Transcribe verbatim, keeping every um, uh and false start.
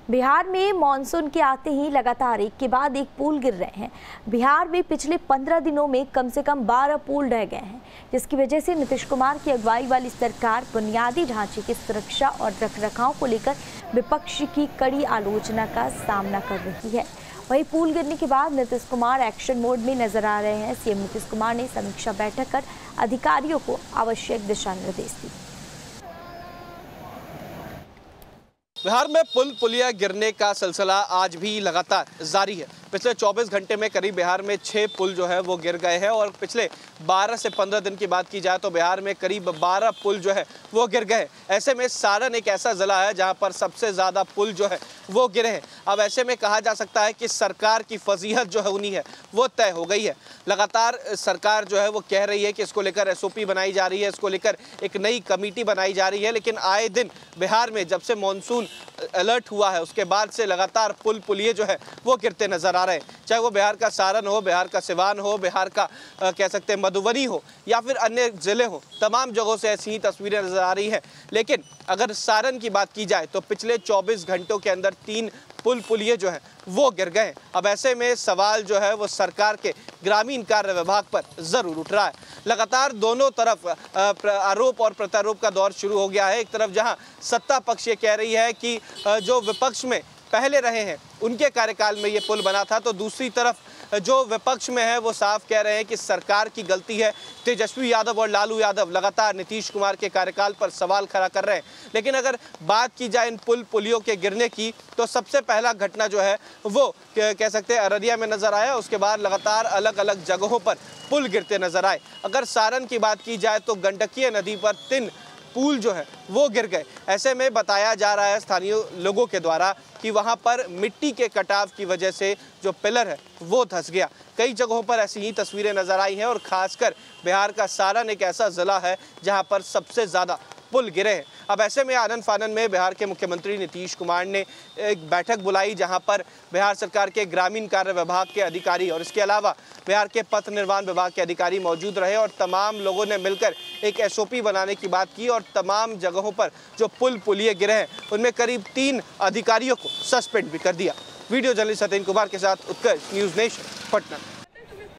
बिहार में मानसून के आते ही लगातार एक के बाद एक पुल गिर रहे हैं। बिहार में पिछले पंद्रह दिनों में कम से कम बारह पुल ढह गए हैं, जिसकी वजह से नीतीश कुमार की अगुवाई वाली सरकार बुनियादी ढांचे की सुरक्षा और रखरखाव को लेकर विपक्ष की कड़ी आलोचना का सामना कर रही है। वहीं पुल गिरने के बाद नीतीश कुमार एक्शन मोड में नजर आ रहे हैं। सीएम नीतीश कुमार ने समीक्षा बैठक कर अधिकारियों को आवश्यक दिशा निर्देश दिए। बिहार में पुल पुलिया गिरने का सिलसिला आज भी लगातार जारी है। पिछले चौबीस घंटे में करीब बिहार में छः पुल जो है वो गिर गए हैं और पिछले बारह से पंद्रह दिन की बात की जाए तो बिहार में करीब बारह पुल जो है वो गिर गए। ऐसे में सारण एक ऐसा ज़िला है जहां पर सबसे ज़्यादा पुल जो है वो गिरे हैं। अब ऐसे में कहा जा सकता है कि सरकार की फजीहत जो है उन्हीं है वो तय हो गई है। लगातार सरकार जो है वो कह रही है कि इसको लेकर एस ओ पी बनाई जा रही है, इसको लेकर एक नई कमेटी बनाई जा रही है, लेकिन आए दिन बिहार में जब से मानसून अलर्ट हुआ है उसके बाद से लगातार पुल पुलिये जो है वो गिरते नजर आ रहे हैं। चाहे वो बिहार का सारण हो, बिहार का सिवान हो, बिहार का आ, कह सकते हैं मधुबनी हो या फिर अन्य ज़िले हो, तमाम जगहों से ऐसी ही तस्वीरें नजर आ रही हैं। लेकिन अगर सारण की बात की जाए तो पिछले चौबीस घंटों के अंदर तीन पुल पुलिये जो है वो गिर गए। अब ऐसे में सवाल जो है वो सरकार के ग्रामीण कार्य विभाग पर ज़रूर उठ रहा है। लगातार दोनों तरफ आरोप और प्रत्यारोप का दौर शुरू हो गया है। एक तरफ जहां सत्ता पक्ष ये कह रही है कि जो विपक्ष में पहले रहे हैं उनके कार्यकाल में ये पुल बना था, तो दूसरी तरफ जो विपक्ष में है वो साफ कह रहे हैं कि सरकार की गलती है। तेजस्वी यादव और लालू यादव लगातार नीतीश कुमार के कार्यकाल पर सवाल खड़ा कर रहे हैं। लेकिन अगर बात की जाए इन पुल पुलियों के गिरने की तो सबसे पहला घटना जो है वो कह सकते हैं अररिया में नजर आया। उसके बाद लगातार अलग अलग जगहों पर पुल गिरते नजर आए। अगर सारण की बात की जाए तो गंडकीय नदी पर तीन पुल जो है वो गिर गए। ऐसे में बताया जा रहा है स्थानीय लोगों के द्वारा कि वहां पर मिट्टी के कटाव की वजह से जो पिलर है वो धंस गया। कई जगहों पर ऐसी ही तस्वीरें नजर आई हैं और खासकर बिहार का सारण एक ऐसा जिला है जहां पर सबसे ज़्यादा पुल गिरे हैं। अब ऐसे में आनन फानन में बिहार के मुख्यमंत्री नीतीश कुमार ने एक बैठक बुलाई जहां पर बिहार सरकार के ग्रामीण कार्य विभाग के अधिकारी और इसके अलावा बिहार के पथ निर्माण विभाग के अधिकारी मौजूद रहे और तमाम लोगों ने मिलकर एक एस ओ पी बनाने की बात की और तमाम जगहों पर जो पुल पुलिये गिरे हैं उनमें करीब तीन अधिकारियों को सस्पेंड भी कर दिया। वीडियो जर्नलिस्ट सत्येंद्र कुमार के साथ उत्कर्ष, न्यूज़ नेशन, पटना।